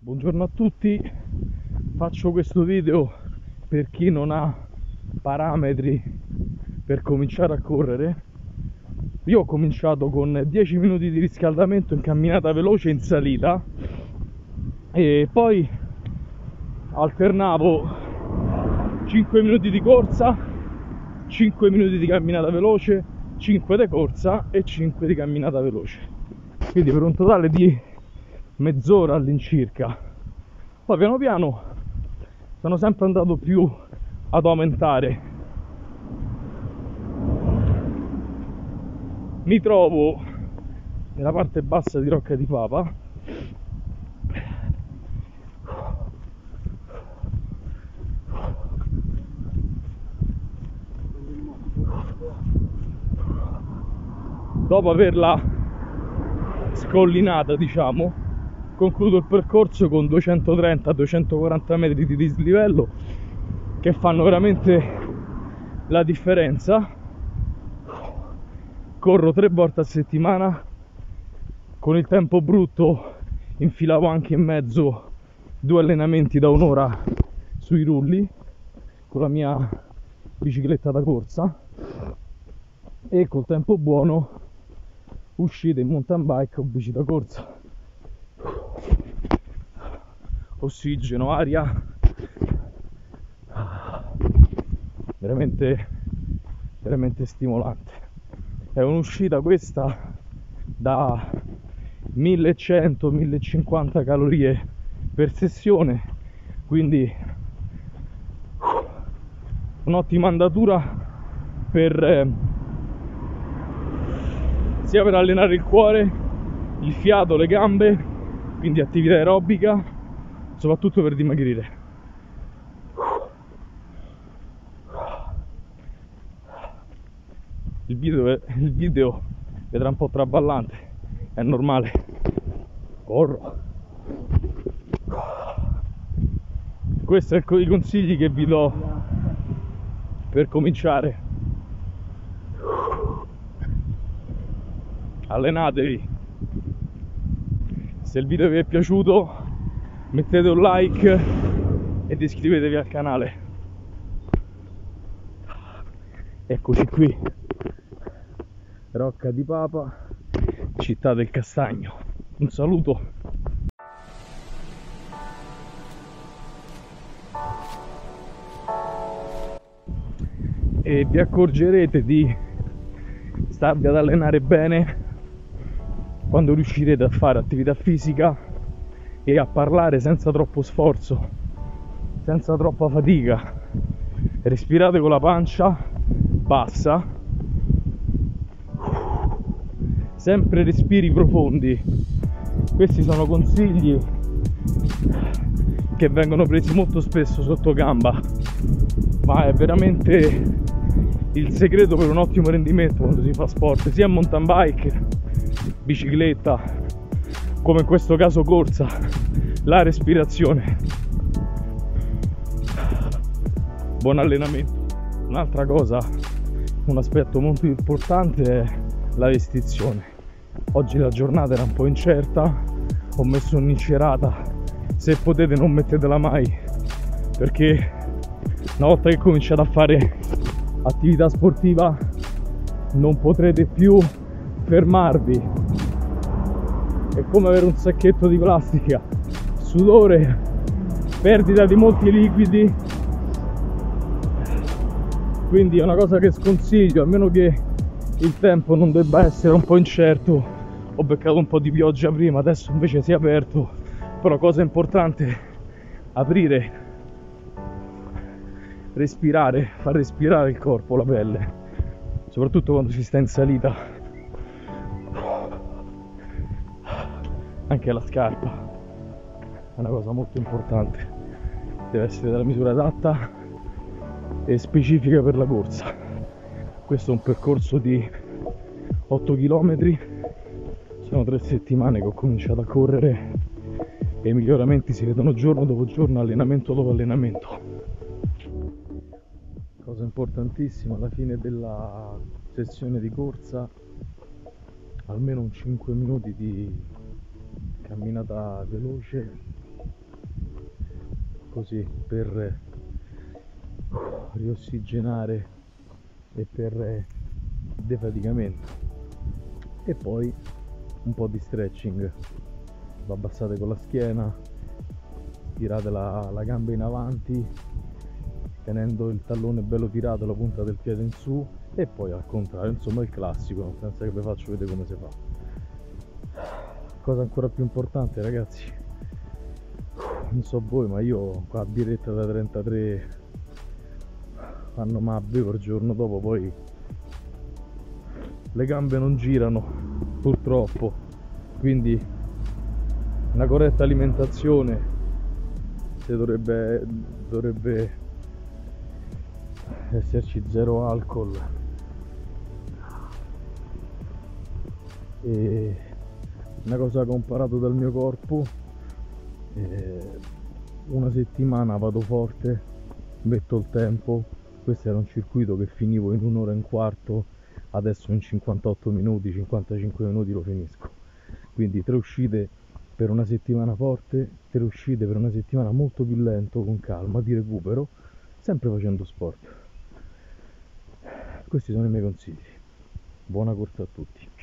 Buongiorno a tutti, faccio questo video per chi non ha parametri per cominciare a correre. Io ho cominciato con 10 minuti di riscaldamento in camminata veloce in salita e poi alternavo 5 minuti di corsa, 5 minuti di camminata veloce, 5 di corsa e 5 di camminata veloce, quindi per un totale di mezz'ora all'incirca. Poi piano piano sono sempre andato più ad aumentare. Mi trovo nella parte bassa di Rocca di Papa, dopo averla scollinata, diciamo, concludo il percorso con 230-240 metri di dislivello che fanno veramente la differenza. Corro 3 volte a settimana, con il tempo brutto infilavo anche in mezzo 2 allenamenti da un'ora sui rulli con la mia bicicletta da corsa, e col tempo buono uscite in mountain bike o bici da corsa. Ossigeno, aria, veramente stimolante. È un'uscita questa da 1100-1050 calorie per sessione, quindi un'ottima andatura per sia per allenare il cuore, il fiato, le gambe, quindi attività aerobica, soprattutto per dimagrire. Il video vedrà un po' traballante, è normale. Corro. Questi sono i consigli che vi do per cominciare. Allenatevi. Se il video vi è piaciuto, mettete un like ed iscrivetevi al canale. Eccoci qui, Rocca di Papa, città del castagno. Un saluto. E vi accorgerete di starvi ad allenare bene quando riuscirete a fare attività fisica e a parlare senza troppo sforzo, senza troppa fatica. Respirate con la pancia bassa, sempre respiri profondi. Questi sono consigli che vengono presi molto spesso sotto gamba, ma è veramente il segreto per un ottimo rendimento quando si fa sport, sia mountain bike, bicicletta, come in questo caso corsa. La respirazione. Buon allenamento. Un'altra cosa, un aspetto molto importante è la vestizione. Oggi la giornata era un po' incerta, ho messo un'incerata. Se potete non mettetela mai, perché una volta che cominciate a fare attività sportiva non potrete più fermarvi. È come avere un sacchetto di plastica: sudore, perdita di molti liquidi. Quindi è una cosa che sconsiglio, a meno che il tempo non debba essere un po' incerto. Ho beccato un po' di pioggia prima, adesso invece si è aperto. Però cosa importante: aprire, respirare, far respirare il corpo, la pelle, soprattutto quando si sta in salita. Anche la scarpa è una cosa molto importante, deve essere della misura adatta e specifica per la corsa. Questo è un percorso di 8 km, sono 3 settimane che ho cominciato a correre e i miglioramenti si vedono giorno dopo giorno, allenamento dopo allenamento. Cosa importantissima: alla fine della sessione di corsa almeno un 5 minuti di camminata veloce così per riossigenare e per defaticamento. E poi un po' di stretching, vi abbassate con la schiena, tirate la gamba in avanti tenendo il tallone bello tirato, la punta del piede in su, e poi al contrario, insomma il classico, senza che vi faccio vedere come si fa. Cosa ancora più importante, ragazzi, non so voi, ma io qua a biretta da 33 fanno ma bevo il giorno dopo, poi le gambe non girano purtroppo, quindi una corretta alimentazione dovrebbe esserci zero alcol e una cosa che ho imparato dal mio corpo, una settimana vado forte, metto il tempo. Questo era un circuito che finivo in 1 ora e un quarto, adesso in 58 minuti, 55 minuti lo finisco. Quindi 3 uscite per una settimana forte, 3 uscite per una settimana molto più lento, con calma, di recupero, sempre facendo sport. Questi sono i miei consigli. Buona corsa a tutti.